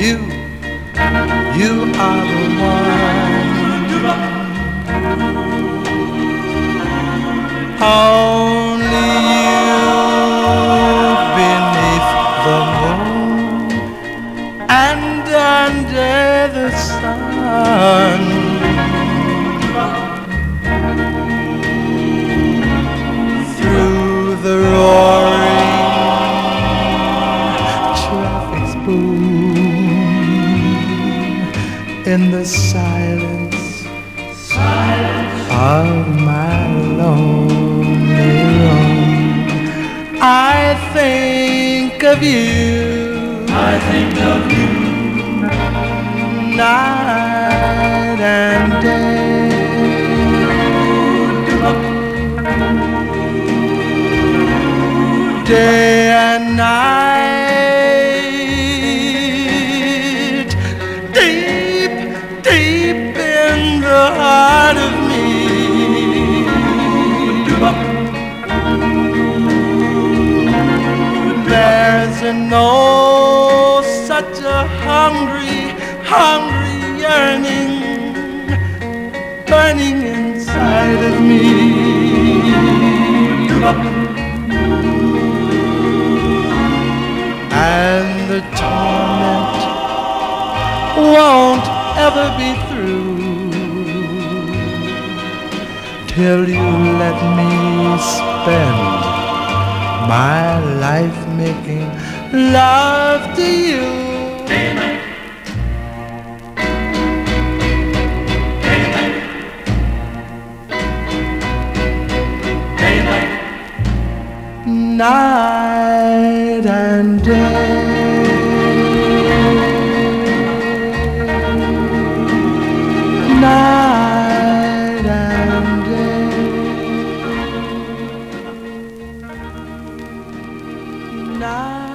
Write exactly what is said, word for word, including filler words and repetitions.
You, you are the one. Only you beneath the moon and under the sun. Through the roaring traffic's boom, in the silence, silence of my lonely room, I think of you. I think of you night and day. Day and night, deep, deep in the heart of me. There's an oh, such a hungry, hungry yearning burning inside of me. And the torment won't ever be through till you let me spend my life making love to you. Night and day. Night and day. Night